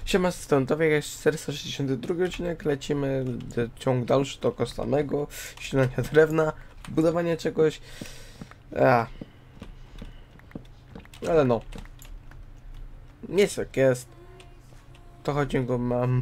Siema, stądowie jest 462 odcinek, lecimy ciąg dalszy do samego, ścinania drewna, budowanie czegoś, ale no, jest jak jest, to chodzi go mam.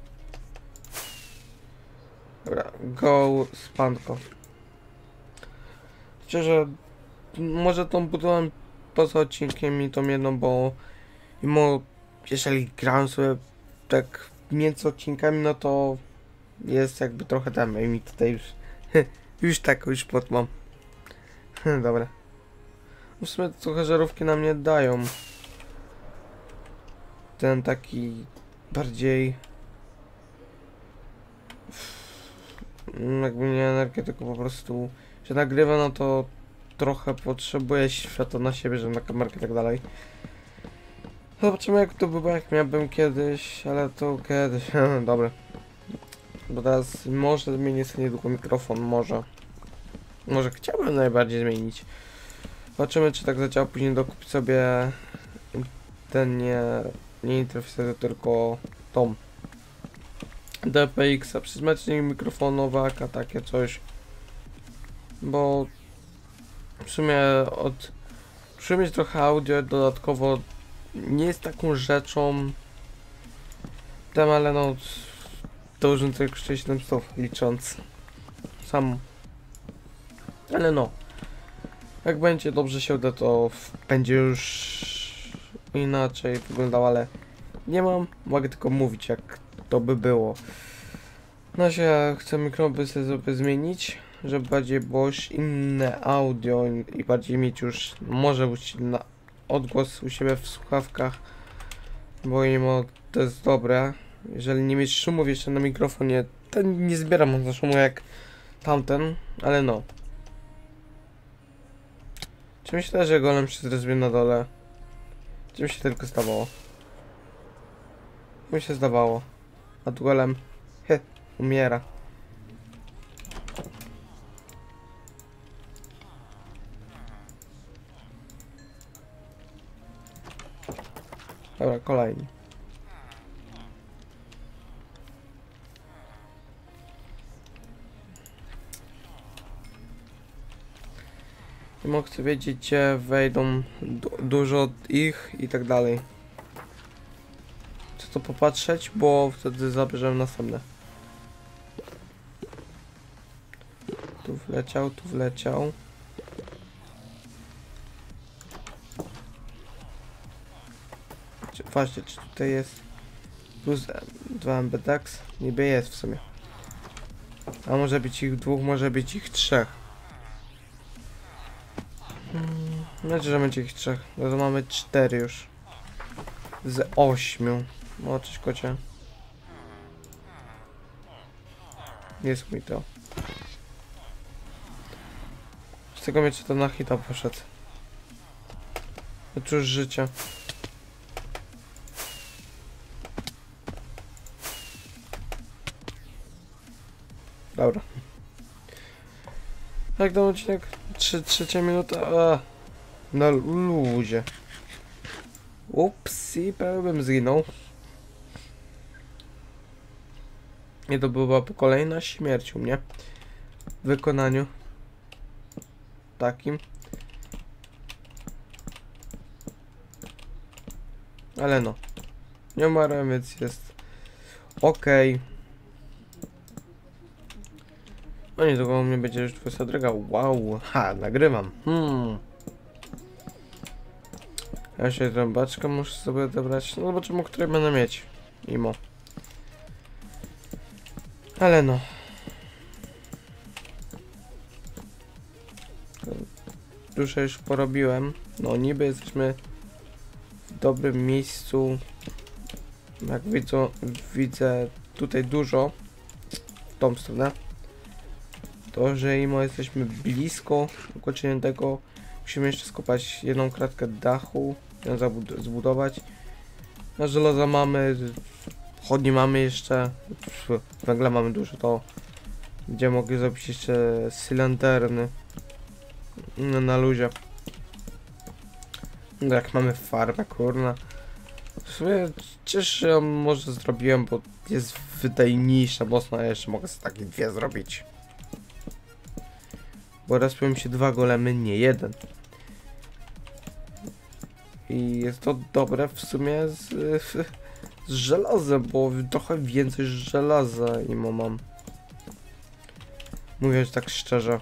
Dobra, go spanko. Szczerze, może tą budowę poza odcinkiem i tą jedną, bo mimo jeżeli gram sobie tak między odcinkami, no to jest jakby trochę tam i mi tutaj już już plot mam. Dobra. W sumie trochę żarówki nam nie dają. Ten taki bardziej jakby nie energię, tylko po prostu że nagrywa, no to trochę potrzebuje światła na siebie, że na kamerkę i tak dalej. Zobaczymy jak to było, jak miałbym kiedyś, ale to kiedyś, dobra. Bo teraz może zmienię sobie niedługo mikrofon, może chciałbym najbardziej zmienić. Zobaczymy czy tak zadziała, później dokupić sobie ten nie interfejs, tylko tą DPX-a, przyzmycznik mikrofonowaka, takie coś. Bo w sumie mieć trochę audio dodatkowo nie jest taką rzeczą tam, ale no to urządzenie kosztuje 700 licząc sam, ale no jak będzie dobrze się uda, to będzie już inaczej wyglądało, ale nie mogę tylko mówić jak to by było. No się chcę mikrofon sobie zmienić, żeby bardziej było już inne audio i bardziej mieć już może być na odgłos u siebie w słuchawkach, bo mimo to jest dobre. Jeżeli nie mieć szumów jeszcze na mikrofonie, to nie zbieram on za szumu jak tamten, ale no. Czy myślę, że golem się zrezbie na dole? Czy mi się tylko zdawało? Mi się zdawało. A tu golem umiera. Dobra, kolejny. Nie mogę wiedzieć, gdzie wejdą dużo ich i tak dalej. Chcę to popatrzeć, bo wtedy zabierzemy następne. Tu wleciał, tu wleciał. Właśnie, czy tutaj jest plus 2 MBDAX? Niby jest w sumie. A może być ich dwóch, może być ich trzech. Znaczy, że będzie ich trzech. No to mamy 4 już. Z 8. O, cześć kocie. Jest mi to. Z tego miecza to na hita poszedł. To cóż życia. Dobra. Jak dam odcinek? 3 minuta. Na luzie. Ups, i prawie bym zginął. I to była kolejna śmierć u mnie. W wykonaniu takim. Ale no. Nie umarłem, więc jest okej. No niedługo u mnie będzie już 22. Wow, nagrywam. Ja się trąbaczkę muszę sobie odebrać. No zobaczymy, które będę mieć. Mimo. Ale no. Dużo już porobiłem. No niby jesteśmy w dobrym miejscu. Jak widzę tutaj dużo. W tą stronę. To, że mimo jesteśmy blisko ukończenia tego, musimy jeszcze skopać jedną kratkę dachu, ją zbudować. Na żelaza mamy, chodnie mamy jeszcze, węgla mamy dużo, to gdzie mogę zrobić jeszcze cylinderny na luzie. Jak mamy farbę, kurna. W sumie cieszę się, może zrobiłem, bo jest wydajniejsza mocno, a jeszcze mogę sobie takie dwie zrobić. Bo raz mi się 2 golemy, nie jeden. I jest to dobre w sumie z żelazem, bo trochę więcej żelaza i mam. Mówiąc tak szczerze.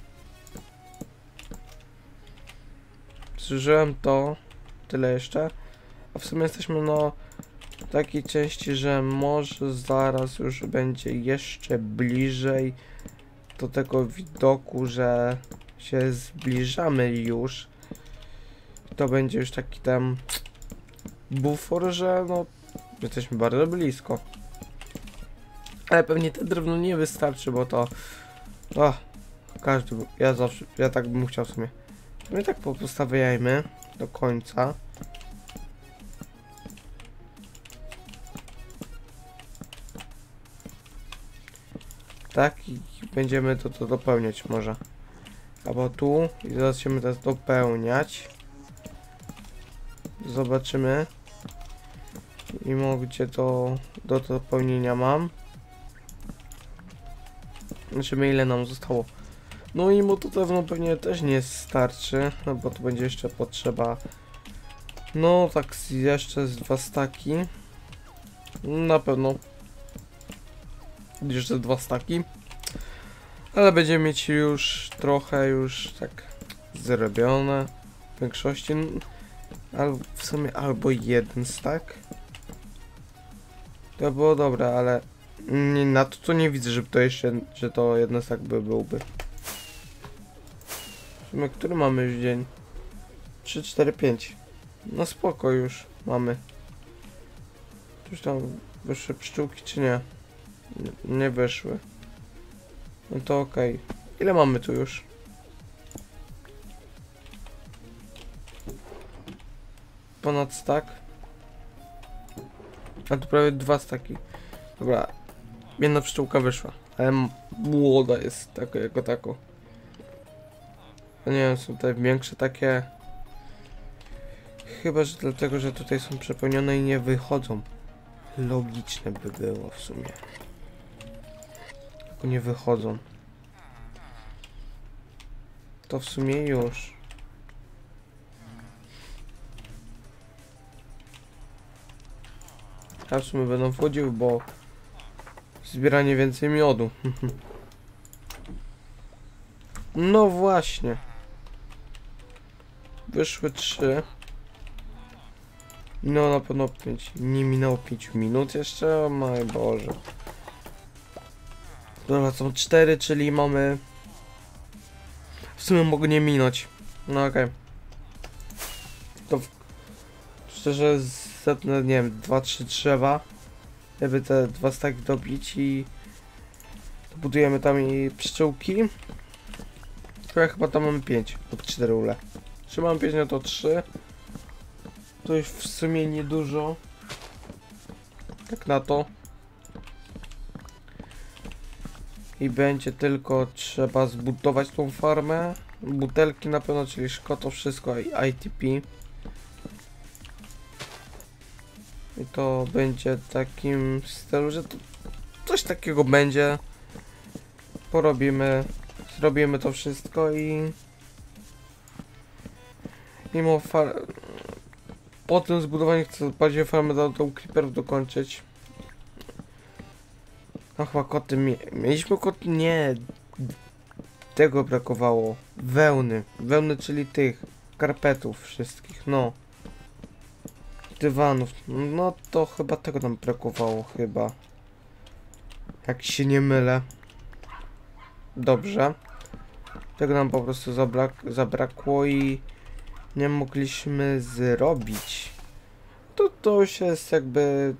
Zużyłem to, tyle jeszcze. A w sumie jesteśmy no w takiej części, że może zaraz już będzie jeszcze bliżej do tego widoku, że się zbliżamy już. To będzie już taki tam bufor, że no jesteśmy bardzo blisko. Ale pewnie te drewno nie wystarczy, bo to każdy, ja tak bym chciał w sumie. My tak postawiajmy do końca. Tak i będziemy to dopełniać może. Albo tu i zaczniemy teraz dopełniać. Zobaczymy. I gdzie to do dopełnienia mam. Zobaczymy ile nam zostało. No i mu to pewnie też nie starczy, no bo to będzie jeszcze potrzeba. No tak jeszcze z 2 staki. Na pewno. Jeszcze 2 staki. Ale będziemy mieć już trochę tak zrobione. W większości. Albo w sumie albo 1 stack. To było dobre, ale nie, na to nie widzę, żeby to jeszcze, że to 1 stack byłby. W sumie, który mamy już dzień? 3, 4, 5. No spoko już mamy. Już tam wyszły pszczółki czy nie? Nie wyszły. No to okej. Ile mamy tu już? Ponad stack. A tu prawie 2 staki. Dobra. 1 pszczółka wyszła. Ale młoda jest taka jako tako. Nie wiem, są te większe takie. Chyba, że dlatego, że tutaj są przepełnione i nie wychodzą. Logiczne by było w sumie. Tylko nie wychodzą. To w sumie już. A w sumie będą wchodziły, bo zbieranie więcej miodu. No właśnie. Wyszły 3. No na pewno 5. Nie minęło 5 minut jeszcze? O mój Boże. Dobra, są 4, czyli mamy... W sumie mogę nie minąć. No okej. To... Szczerze zetnę, nie wiem, 2-3 drzewa. Żeby te 2 staki dobić i... Budujemy tam i pszczółki. To ja chyba tam mamy 5 lub 4 ule. Czy mam 5, no to 3. To już w sumie niedużo. Tak na to. I będzie tylko trzeba zbudować tą farmę. Butelki na pewno, czyli szkło, to wszystko i ITP. I to będzie takim stylu, że to coś takiego będzie. Porobimy. Zrobimy to wszystko i... Mimo po tym zbudowaniu chcę bardziej farmę do creeperów dokończyć. No chyba koty mieliśmy koty? Nie. Tego brakowało. Wełny. Wełny, czyli tych karpetów wszystkich, no. Dywanów. No to chyba tego nam brakowało chyba. Jak się nie mylę. Dobrze. Tego nam po prostu zabrakło i nie mogliśmy zrobić. To już jest jakby...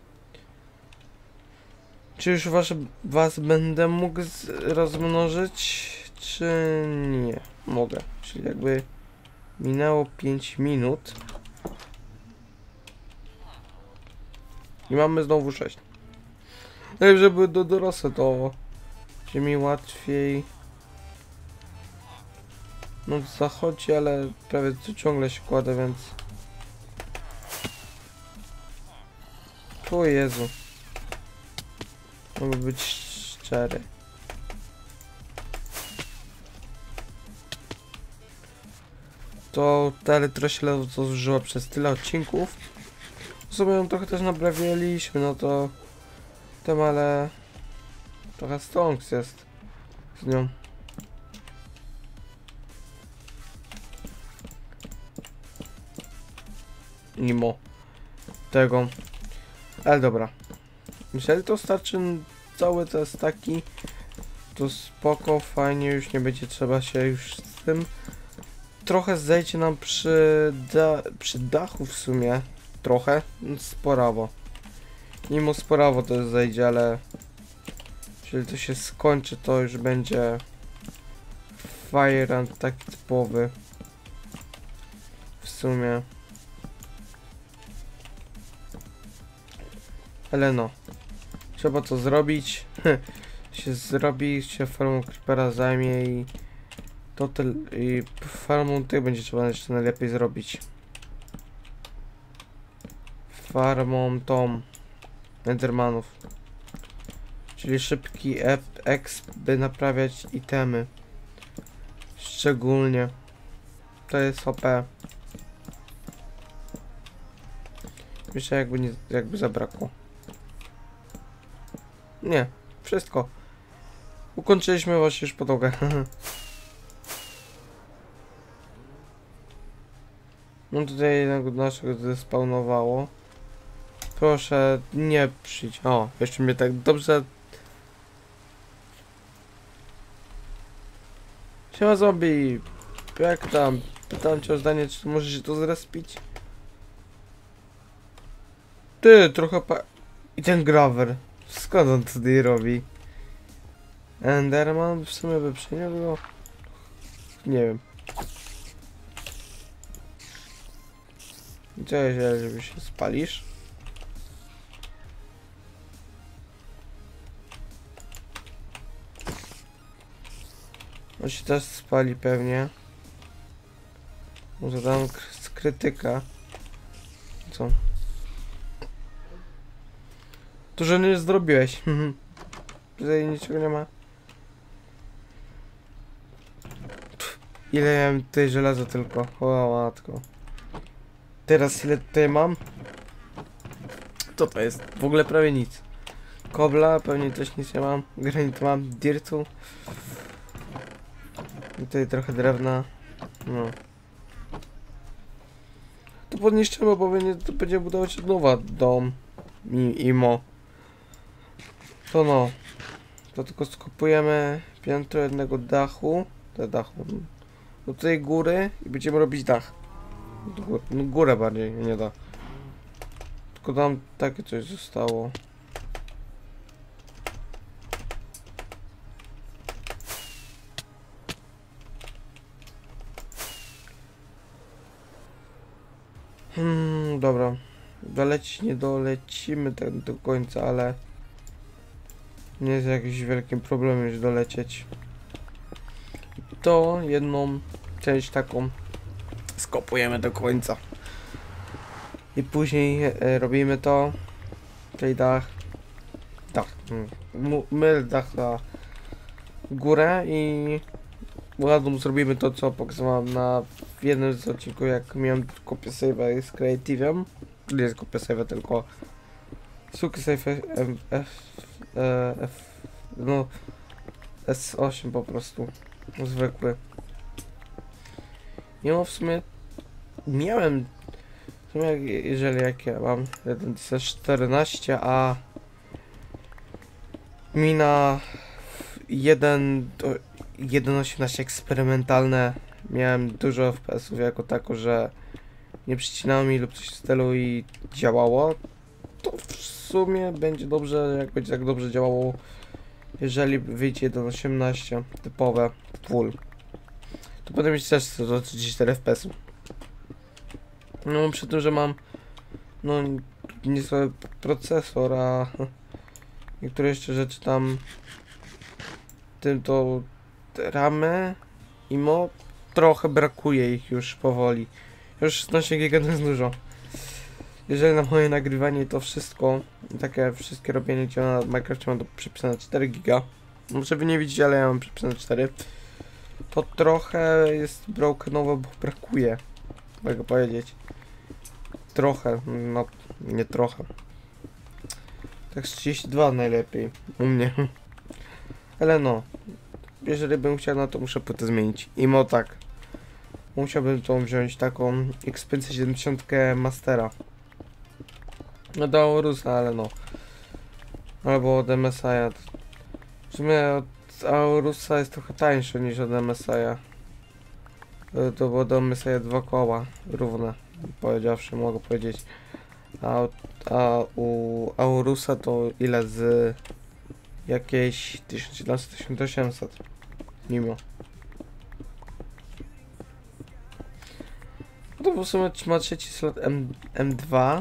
Czy już was będę mógł rozmnożyć, czy nie? Mogę. Czyli jakby minęło 5 minut. I mamy znowu 6. No i żeby do dorosłe to się mi łatwiej. No zachodzi, ale prawie ciągle się kładę, więc... O Jezu. Mogę być szczery. To ta elektrośle to zużyła przez tyle odcinków. Sobie ją trochę też naprawiliśmy, no to tam, ale trochę strongs jest z nią. Mimo tego. Ale dobra. Jeżeli to starczy cały test taki, to spoko, fajnie, już nie będzie trzeba się już z tym. Trochę zejdzie nam przy dachu w sumie. Trochę. Sporawo. Mimo sporawo to zejdzie, ale jeżeli to się skończy, to już będzie Fire taki typowy. W sumie. Ale no. Trzeba to zrobić. Się zrobi, się farmą creepera zajmie i i farmą tych będzie trzeba jeszcze najlepiej zrobić. Farmą tą Endermanów. Czyli szybki exp, by naprawiać itemy. Szczególnie. To jest OP. Myślę jakby zabrakło. Nie, wszystko. Ukończyliśmy właśnie już podłogę. No tutaj jednego naszego zespawnowało. Proszę, nie przyjdź. O, jeszcze mnie tak dobrze... Siema zombie. Jak tam? Pytałem cię o zdanie, czy możesz się tu zrespić? Ty, trochę I ten Graver. Skąd on tutaj robi? Enderman w sumie by przyniósł go? Nie wiem. Cześć, żeby się spalisz? On się też spali pewnie. Może dam z krytyka. Co? To, że nie zrobiłeś. Tutaj niczego nie ma. Ile ja mam tutaj żelaza tylko? O matko. Teraz ile tutaj mam? Co to jest? W ogóle prawie nic. Kobla, pewnie też nic nie mam. Granit mam, dirtu. I tutaj trochę drewna. No. To podniszczymy, bo będzie budować od nowa dom. Imo. To no. To tylko skopujemy piętro jednego dachu. Do tej góry i będziemy robić dach. No, górę bardziej, nie da. Tylko tam takie coś zostało. Dobra. Nie dolecimy tak do końca, ale nie jest jakiś wielkim problemem już dolecieć. To jedną część taką skopujemy do końca. I później robimy to. Czyli dach. Dach na górę i ładnie zrobimy to, co pokazywałem w jednym z odcinków, jak miałem kopię save'a z Creative'em. Nie jest kopię save'a, tylko suki save no S8 po prostu. Zwykły. W sumie miałem jeżeli ja mam 1.14, a mina 1.18 eksperymentalne, miałem dużo FPS-ów jako tako, że nie przycinało mi lub coś w stylu i działało, to w sumie będzie dobrze, jak będzie tak dobrze działało, jeżeli wyjdzie 1.18 typowe full. To potem mieć też 134 FPS-ów. No przy tym, że mam niezły procesor, a niektóre jeszcze rzeczy tam tym to ramy i trochę brakuje ich już powoli. Już 16 GB to jest dużo. jeżeli na moje nagrywanie to wszystko, takie wszystkie robienie dzieła na Minecrafcie mam do przypisane 4 giga. Może wy nie widzicie, ale ja mam przypisane 4. To trochę jest brokenowe, bo brakuje. Mogę powiedzieć. Trochę, no nie trochę. Tak z 32 najlepiej u mnie. Ale no, jeżeli bym chciał, no to muszę płytę zmienić. Imo tak. Musiałbym tą wziąć taką X570 Mastera. No do Aurusa, ale no. Albo od MSI'a. W sumie od Aurusa jest trochę tańszy niż od MSI'a. To było do MSI'a 2 koła równe, powiedziawszy, mogę powiedzieć. A u Aurusa to ile z jakieś 1700-1800 mimo. To w sumie ma trzeci slot M2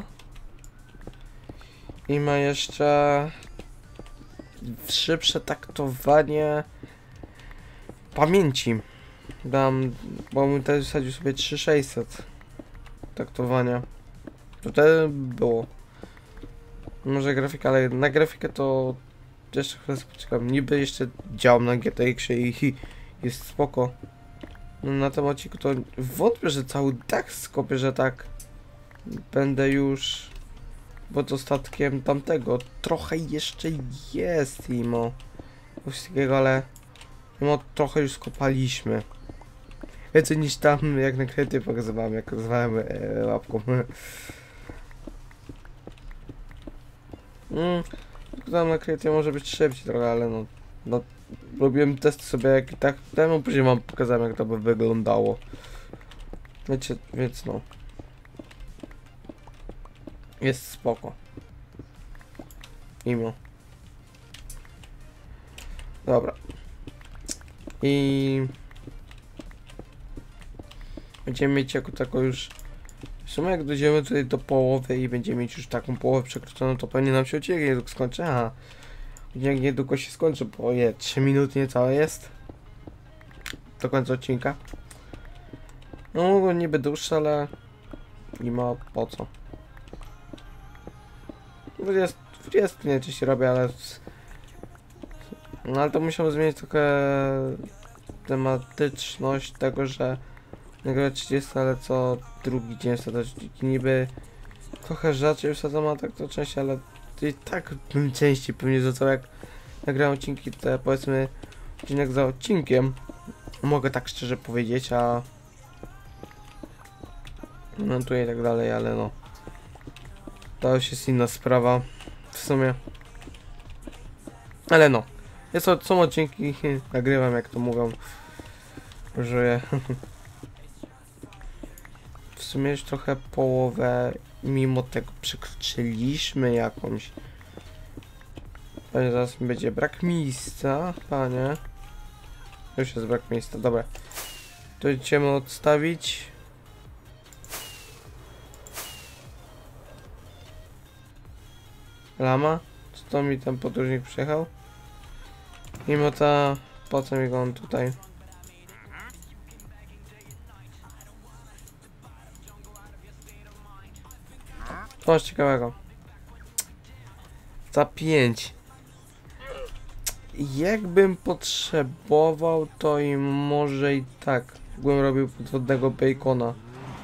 i ma jeszcze szybsze taktowanie pamięci. Bo mój też wsadził sobie 3600 taktowania. To wtedy było. Może grafika, ale na grafikę to jeszcze chwilę poczekam. Niby jeszcze działam na GTX-ie i jest spoko. No, na tym odcinku to wątpię, że cały dach skopię, że tak będę już pod ostatkiem tamtego. Trochę jeszcze jest imo wszystkiego, ale mimo trochę już skopaliśmy. Więcej niż tam, jak na kreatywie pokazywałem, jak nazwałem łapką. Tam na kreatywie może być szybciej trochę, ale no robiłem testy sobie jak i tak temu, później wam pokazałem, jak to by wyglądało. Wiecie, więc no. Jest spoko. Mimo. Dobra. I będziemy mieć jako tako już. W sumie jak dojdziemy tutaj do połowy i będziemy mieć już taką połowę przekroczoną, to pewnie nam się odcinek niedługo skończy. Aha. Jak niedługo się skończy, bo 3 minuty niecałe jest. Do końca odcinka. No niby dłuższe, ale nie ma po co. 20 najczęściej robię, ale no ale to musiałem zmienić trochę tematyczność tego, że nagle 30, ale co drugi dzień wsadzać niby trochę rzadziej wsadzam, a tak to częściej, ale i tak bym częściej pewnie rzucał, jak nagrałem odcinki, te powiedzmy odcinek za odcinkiem, mogę tak szczerze powiedzieć, a montuję i tak dalej, ale no to już jest inna sprawa w sumie, ale no są odcinki, nagrywam jak to mówią, że w sumie już trochę połowę mimo tego przekroczyliśmy jakąś. Panie, zaraz będzie brak miejsca, panie. Już jest brak miejsca, dobra. To idziemy odstawić. Lama? Co to mi ten podróżnik przyjechał? Mimo ta... Po co mi go on tutaj? Coś ciekawego. Za 5. Jakbym potrzebował, to i może i tak. Bym robił podwodnego bacona.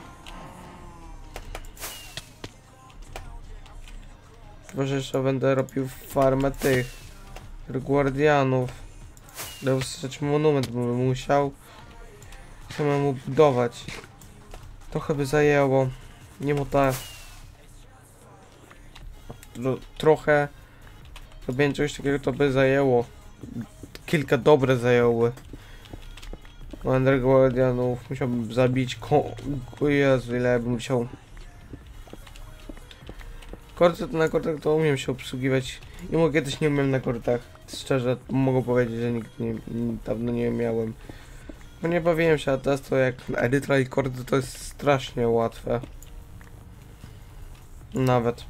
Może jeszcze będę robił farmę tych guardianów. Dostać monument bym musiał samemu budować. Trochę by zajęło. Nie mu tak. Trochę robienie czegoś takiego to by zajęło. Kilka dobre zajęły. Ender Guardianów musiałbym zabić. Jezu, ile bym musiał. Korty to na kortach to umiem się obsługiwać. I mogę też nie umiem na kortach. Szczerze mogę powiedzieć, że nigdy dawno nie miałem. Bo nie bawiłem się, a teraz to jak Erytra i korty to jest strasznie łatwe. Nawet.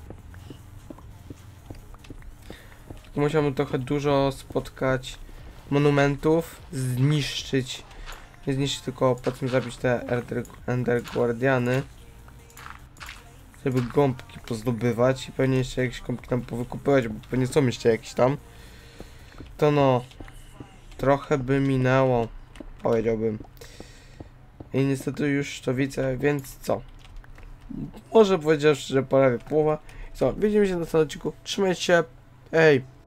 Musiałbym trochę dużo spotkać monumentów, zniszczyć. Nie zniszczyć, tylko potem zabić te Ender Guardiany. żeby gąbki pozdobywać i pewnie jeszcze jakieś gąbki tam powykupywać, bo pewnie są jeszcze jakieś tam. To no, trochę by minęło, powiedziałbym. I niestety już to widzę, więc co? Może powiedziawszy, że prawie połowa. Co, widzimy się na następnym odcinku. Trzymajcie się. Ej!